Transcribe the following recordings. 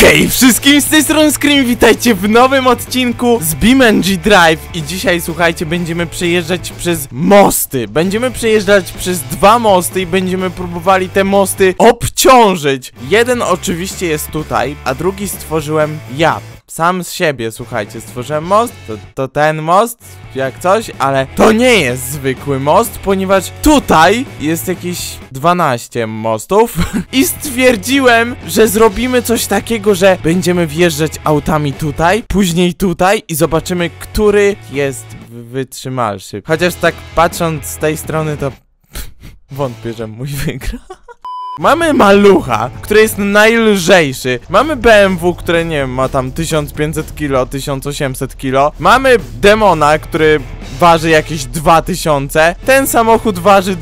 Hej wszystkim, z tej strony Scream, witajcie w nowym odcinku z BeamNG Drive. I dzisiaj, słuchajcie, będziemy przejeżdżać przez mosty. Będziemy przejeżdżać przez dwa mosty i będziemy próbowali te mosty obciążyć. Jeden oczywiście jest tutaj, a drugi stworzyłem ja. Sam z siebie, słuchajcie, stworzyłem most, to ten most, jak coś, ale to nie jest zwykły most, ponieważ tutaj jest jakieś 12 mostów i stwierdziłem, że zrobimy coś takiego, że będziemy wjeżdżać autami tutaj, później tutaj i zobaczymy, który jest wytrzymalszy. Chociaż tak patrząc z tej strony, to wątpię, że mój wygra. Mamy malucha, który jest najlżejszy. Mamy BMW, które nie wiem, ma tam 1500 kg, 1800 kg. Mamy demona, który waży jakieś 2000. Ten samochód waży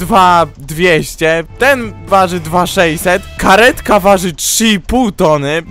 2200. Ten waży 2600. Karetka waży 3,5 tony.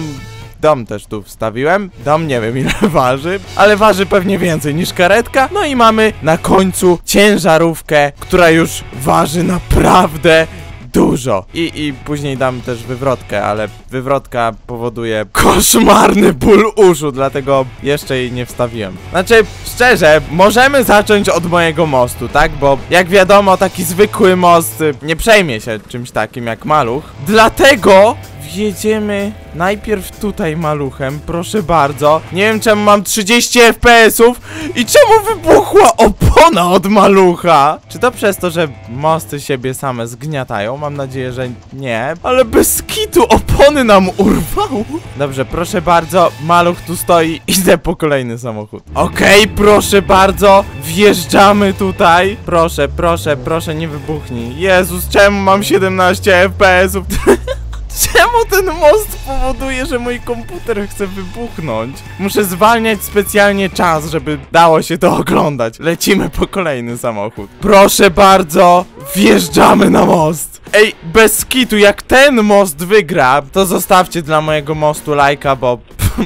Dom też tu wstawiłem. Dom nie wiem ile waży, ale waży pewnie więcej niż karetka. No i mamy na końcu ciężarówkę, która już waży naprawdę dużo. I później dam też wywrotkę, ale wywrotka powoduje koszmarny ból uszu, dlatego jeszcze jej nie wstawiłem. Znaczy, szczerze, możemy zacząć od mojego mostu, tak? Bo jak wiadomo, taki zwykły most nie przejmie się czymś takim jak maluch. Dlatego wjedziemy najpierw tutaj maluchem, proszę bardzo. Nie wiem czemu mam 30 FPS-ów i czemu wybuchła opona od malucha? Czy to przez to, że mosty siebie same zgniatają? Mam nadzieję, że nie. Ale bez kitu opony nam urwało. Dobrze, proszę bardzo, maluch tu stoi. Idę po kolejny samochód. Okej, proszę bardzo, wjeżdżamy tutaj. Proszę, proszę, proszę, nie wybuchnij. Jezus, czemu mam 17 FPS-ów? Czemu ten most powoduje, że mój komputer chce wybuchnąć? Muszę zwalniać specjalnie czas, żeby dało się to oglądać. Lecimy po kolejny samochód. Proszę bardzo, wjeżdżamy na most. Ej, bez kitu, jak ten most wygra, to zostawcie dla mojego mostu lajka, bo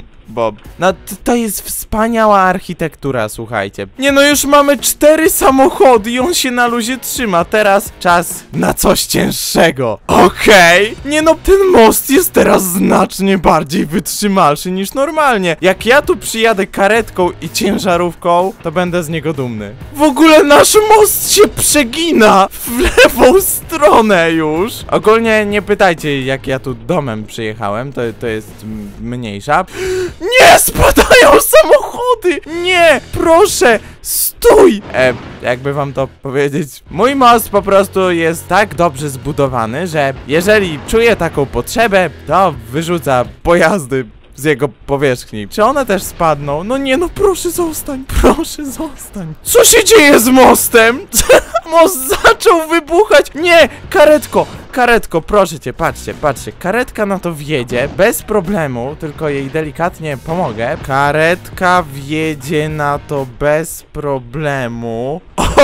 no to jest wspaniała architektura, słuchajcie. Nie no, już mamy 4 samochody i on się na luzie trzyma. Teraz czas na coś cięższego. Okej. Nie no, ten most jest teraz znacznie bardziej wytrzymalszy niż normalnie. Jak ja tu przyjadę karetką i ciężarówką, to będę z niego dumny. W ogóle nasz most się przegina w lewą stronę już. Ogólnie nie pytajcie, jak ja tu domem przyjechałem, to jest mniejsza. Nie, spadają samochody! Nie, proszę, stój! Jakby wam to powiedzieć, mój most po prostu jest tak dobrze zbudowany, że jeżeli czuje taką potrzebę, to wyrzuca pojazdy z jego powierzchni. Czy one też spadną? No nie, no proszę zostań, proszę zostań. Co się dzieje z mostem? Most zaczął wybuchać. Nie, karetko, proszę cię, patrzcie, karetka na to wjedzie bez problemu, tylko jej delikatnie pomogę. Karetka wjedzie na to bez problemu.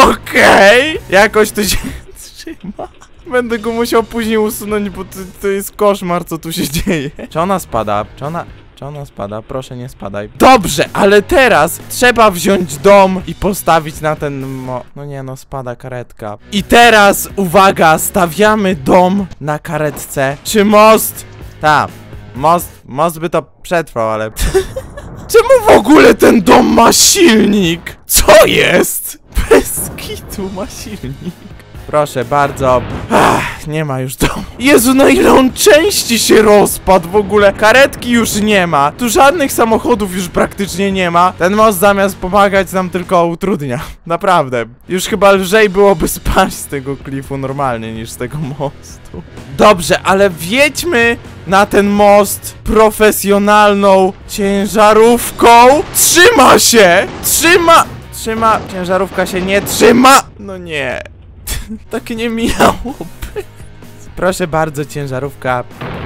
Okej. Jakoś to się trzyma. Będę go musiał później usunąć, bo to jest koszmar, co tu się dzieje. Czy ona spada? Czy ona spada? Proszę, nie spadaj. Dobrze, ale teraz trzeba wziąć dom i postawić na ten no nie no, spada karetka. I teraz, uwaga, stawiamy dom na karetce. Czy most? Tak, most by to przetrwał, ale czemu w ogóle ten dom ma silnik? Co jest? Bez kitu ma silnik. Proszę bardzo. Nie ma już domu. Jezu, na ile on części się rozpadł w ogóle. Karetki już nie ma. Tu żadnych samochodów już praktycznie nie ma. Ten most zamiast pomagać nam tylko utrudnia. Naprawdę. Już chyba lżej byłoby spaść z tego klifu normalnie niż z tego mostu. Dobrze, ale wjedźmy na ten most profesjonalną ciężarówką. Trzyma się! Trzyma. Ciężarówka się nie trzyma. No nie. Tak nie miało być. Proszę bardzo, ciężarówka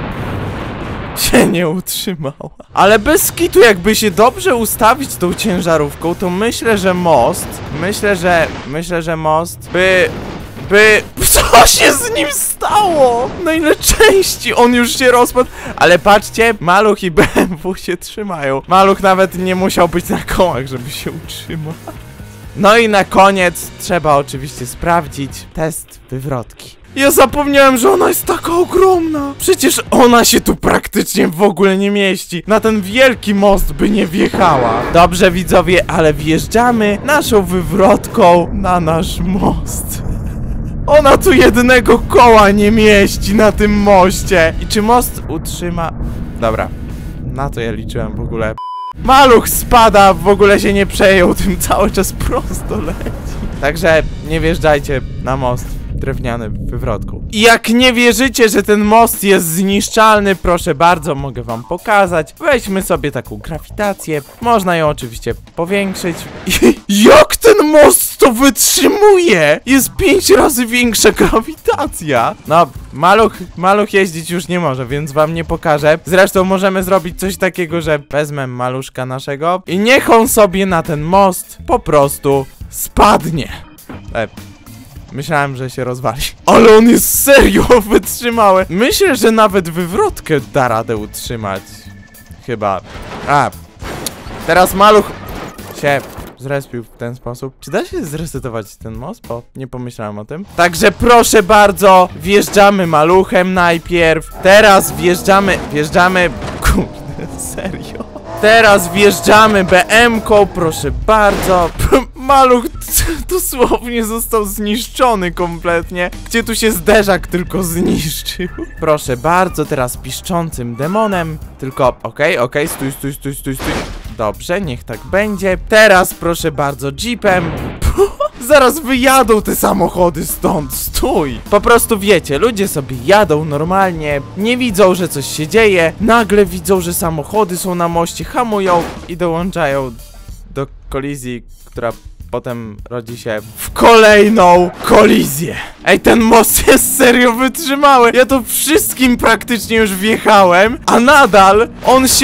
się nie utrzymała. Ale bez kitu, jakby się dobrze ustawić tą ciężarówką, to myślę, że most by... Co się z nim stało? Na ile części on już się rozpadł? Ale patrzcie, maluch i BMW się trzymają. Maluch nawet nie musiał być na kołach, żeby się utrzymać. No i na koniec trzeba oczywiście sprawdzić test wywrotki. Ja zapomniałem, że ona jest taka ogromna. Przecież ona się tu praktycznie w ogóle nie mieści. Na ten wielki most by nie wjechała. Dobrze, widzowie, ale wjeżdżamy naszą wywrotką na nasz most. Ona tu jednego koła nie mieści na tym moście. I czy most utrzyma... Dobra, na to ja liczyłem w ogóle. Maluch spada, w ogóle się nie przejął tym, cały czas prosto leci. Także nie wjeżdżajcie na most drewniany wywrotką. I jak nie wierzycie, że ten most jest zniszczalny, proszę bardzo, mogę wam pokazać. Weźmy sobie taką grawitację. Można ją oczywiście powiększyć. I jak ten most to wytrzymuje? Jest 5 razy większa grawitacja. No, maluch jeździć już nie może, więc wam nie pokażę. Zresztą możemy zrobić coś takiego, że wezmę maluszka naszego i niech on sobie na ten most po prostu spadnie. Myślałem, że się rozwali. Ale on jest serio wytrzymały. Myślę, że nawet wywrotkę da radę utrzymać. Chyba. Teraz maluch się zrespił w ten sposób. Czy da się zresetować ten most? Bo nie pomyślałem o tym. Także proszę bardzo, wjeżdżamy maluchem najpierw. Teraz wjeżdżamy... Kurde, serio? Teraz wjeżdżamy BM-ką, proszę bardzo. Maluch dosłownie został zniszczony kompletnie. Gdzie tu się zderzak tylko zniszczył. Proszę bardzo, teraz piszczącym demonem. Tylko, okej, stój. Dobrze, niech tak będzie. Teraz proszę bardzo, jeepem. Zaraz wyjadą te samochody stąd, stój. Po prostu wiecie, ludzie sobie jadą normalnie, nie widzą, że coś się dzieje. Nagle widzą, że samochody są na moście, hamują i dołączają do kolizji, która potem rodzi się w kolejną kolizję. Ej, ten most jest serio wytrzymały. Ja to wszystkim praktycznie już wjechałem, a nadal on się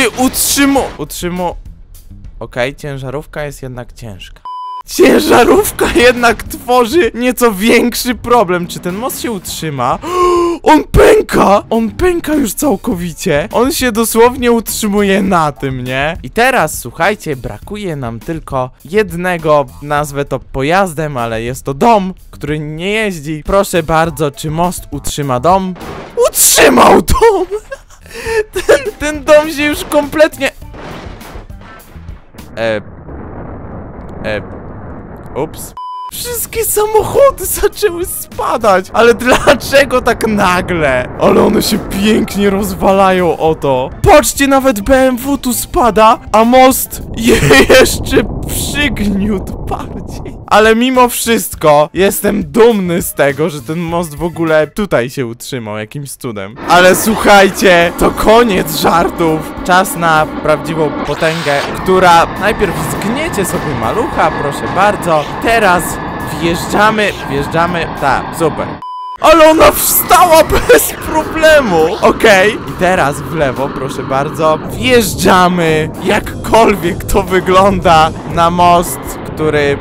Okej, ciężarówka jest jednak ciężka. Ciężarówka jednak tworzy nieco większy problem. Czy ten most się utrzyma? On pęka! On pęka już całkowicie. On się dosłownie utrzymuje na tym, nie? I teraz, słuchajcie, brakuje nam tylko jednego, nazwę to pojazdem, ale jest to dom, który nie jeździ. Proszę bardzo, czy most utrzyma dom? Utrzymał dom! Ten dom się już kompletnie... Ups. Wszystkie samochody zaczęły spadać. Ale dlaczego tak nagle? Ale one się pięknie rozwalają o to. Patrzcie, nawet BMW tu spada, a most jeszcze przygniótł bardziej. Ale mimo wszystko jestem dumny z tego, że ten most w ogóle tutaj się utrzymał jakimś cudem. Ale słuchajcie, to koniec żartów. Czas na prawdziwą potęgę, która najpierw zgniecie sobie malucha, proszę bardzo. Teraz wjeżdżamy, tak, super. Ale ona wstała bez problemu. Okej. I teraz w lewo, proszę bardzo. Wjeżdżamy. Jakkolwiek to wygląda na most, który...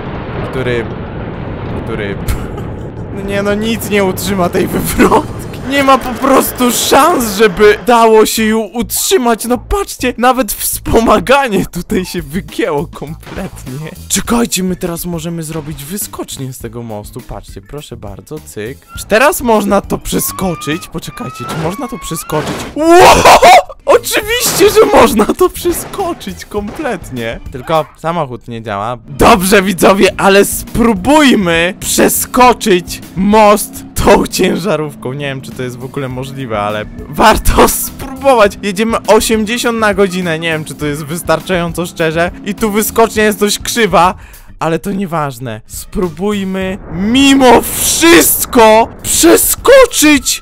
No nie, no nic nie utrzyma tej wywrotki. Nie ma po prostu szans, żeby dało się ją utrzymać. No patrzcie, nawet wspomaganie tutaj się wygięło kompletnie. Czekajcie, my teraz możemy zrobić wyskocznię z tego mostu. Patrzcie, proszę bardzo, cyk. Czy teraz można to przeskoczyć? Poczekajcie, czy można to przeskoczyć? Wow! Oczywiście, że można to przeskoczyć kompletnie. Tylko samochód nie działa. Dobrze, widzowie, ale spróbujmy przeskoczyć most tą ciężarówką. Nie wiem, czy to jest w ogóle możliwe, ale warto spróbować. Jedziemy 80 na godzinę. Nie wiem, czy to jest wystarczająco szczerze. I tu wyskocznia jest dość krzywa, ale to nieważne. Spróbujmy mimo wszystko przeskoczyć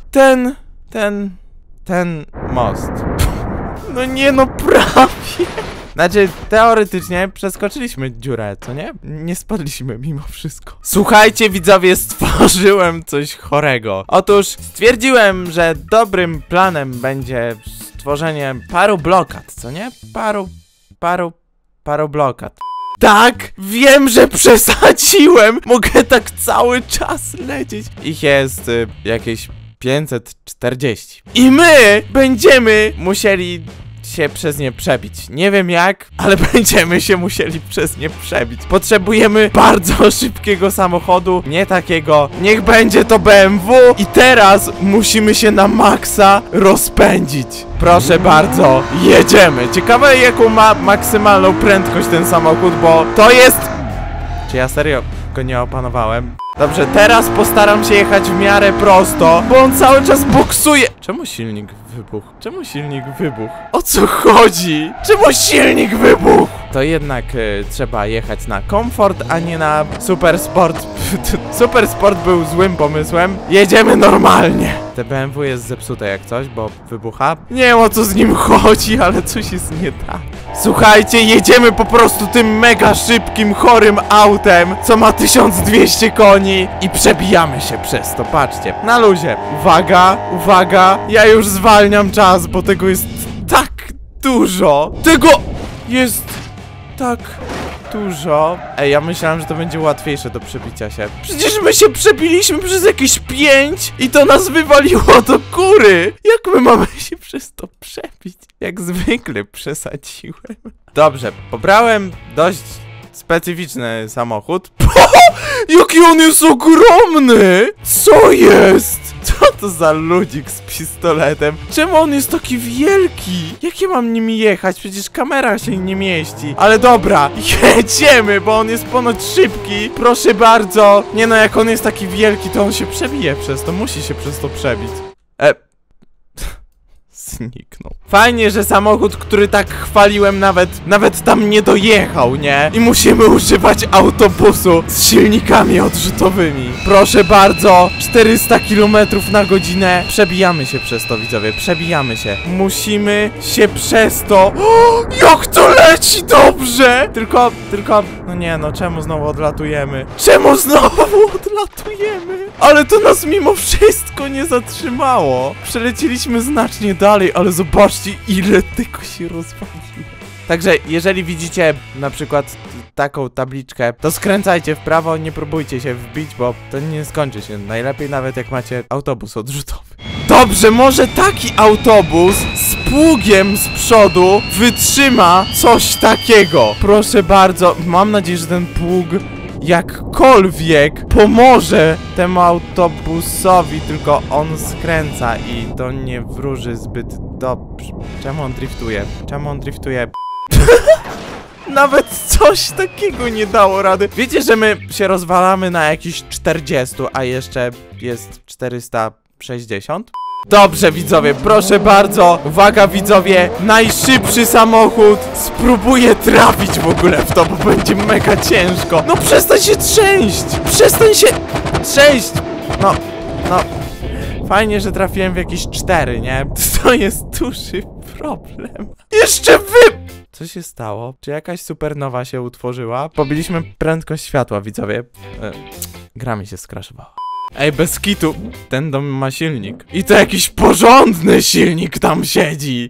ten most. No nie, no prawie. Znaczy, teoretycznie przeskoczyliśmy dziurę, co nie? Nie spadliśmy mimo wszystko. Słuchajcie, widzowie, stworzyłem coś chorego. Otóż stwierdziłem, że dobrym planem będzie stworzenie paru blokad, co nie? Paru blokad. Tak, wiem, że przesadziłem. Mogę tak cały czas lecieć. Ich jest jakieś 540. I my będziemy musieli się przez nie przebić. Nie wiem jak, ale będziemy się musieli przez nie przebić. Potrzebujemy bardzo szybkiego samochodu, nie takiego. Niech będzie to BMW i teraz musimy się na maksa rozpędzić. Proszę bardzo, jedziemy. Ciekawe jaką ma maksymalną prędkość ten samochód, bo to jest... Czy ja serio go nie opanowałem? Dobrze, teraz postaram się jechać w miarę prosto, bo on cały czas boksuje. Czemu silnik wybuchł? Czemu silnik wybuchł? O co chodzi? Czemu silnik wybuchł? To jednak trzeba jechać na komfort, a nie na super sport. Super sport był złym pomysłem. Jedziemy normalnie. Te BMW jest zepsute jak coś, bo wybucha. Nie wiem o co z nim chodzi, ale coś jest nie tak. Słuchajcie, jedziemy po prostu tym mega szybkim, chorym autem, co ma 1200 koni i przebijamy się przez to, patrzcie, na luzie. Uwaga, uwaga, ja już zwalniam czas, bo tego jest tak dużo. Tego jest tak dużo. Ej, ja myślałem, że to będzie łatwiejsze do przebicia się. Przecież my się przebiliśmy przez jakieś 5 i to nas wywaliło do góry. Jak my mamy się przez to przebić? Jak zwykle przesadziłem. Dobrze, pobrałem dość specyficzny samochód. Jaki on jest ogromny! Co jest? Co to za ludzik z pistoletem? Czemu on jest taki wielki? Jak ja mam nim jechać? Przecież kamera się nie mieści. Ale dobra, jedziemy, bo on jest ponoć szybki. Proszę bardzo. Nie no, jak on jest taki wielki, to on się przebije przez to. Musi się przez to przebić. Zniknął. Fajnie, że samochód, który tak chwaliłem, nawet tam nie dojechał, nie? I musimy używać autobusu z silnikami odrzutowymi. Proszę bardzo, 400 km na godzinę. Przebijamy się przez to, widzowie, przebijamy się. Musimy się przez to... O, jak to leci dobrze! Tylko, no nie no, czemu znowu odlatujemy? Czemu znowu odlatujemy? Ale to nas mimo wszystko nie zatrzymało. Przelecieliśmy znacznie dalej, ale zobaczcie, ile tego się rozwaliło. Także jeżeli widzicie na przykład taką tabliczkę, to skręcajcie w prawo, nie próbujcie się wbić, bo to nie skończy się. Najlepiej nawet jak macie autobus odrzutowy. Dobrze, może taki autobus z pługiem z przodu wytrzyma coś takiego. Proszę bardzo, mam nadzieję, że ten pług jakkolwiek pomoże temu autobusowi, tylko on skręca i to nie wróży zbyt dobrze. Czemu on driftuje? Czemu on driftuje? Nawet coś takiego nie dało rady. Wiecie, że my się rozwalamy na jakiś 40, a jeszcze jest 460? Dobrze, widzowie, proszę bardzo. Uwaga, widzowie, najszybszy samochód. Spróbuję trafić w ogóle w to, bo będzie mega ciężko. No przestań się trzęść. Przestań się trzęść. No. Fajnie, że trafiłem w jakieś 4, nie? To jest duży problem. Jeszcze Co się stało? Czy jakaś supernowa się utworzyła? Pobiliśmy prędkość światła, widzowie. Gra mi się skraszowała. Ej, bez kitu, ten dom ma silnik. I to jakiś porządny silnik tam siedzi.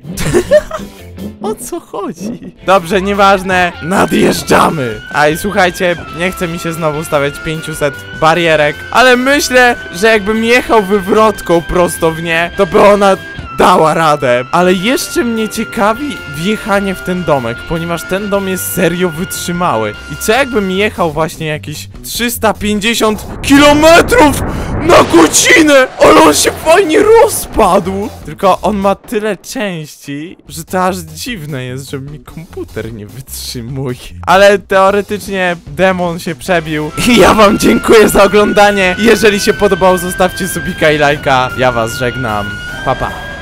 O co chodzi? Dobrze, nieważne, nadjeżdżamy. A i słuchajcie, nie chce mi się znowu stawiać 500 barierek, ale myślę, że jakbym jechał wywrotką prosto w nie, to by ona dała radę. Ale jeszcze mnie ciekawi wjechanie w ten domek, ponieważ ten dom jest serio wytrzymały. I co jakbym jechał właśnie jakieś 350 kilometrów na godzinę, ale on się fajnie rozpadł. Tylko on ma tyle części, że to aż dziwne jest, że mi komputer nie wytrzymuje. Ale teoretycznie demon się przebił. I ja wam dziękuję za oglądanie. Jeżeli się podobało, zostawcie subika i lajka. Ja was żegnam. Pa, pa.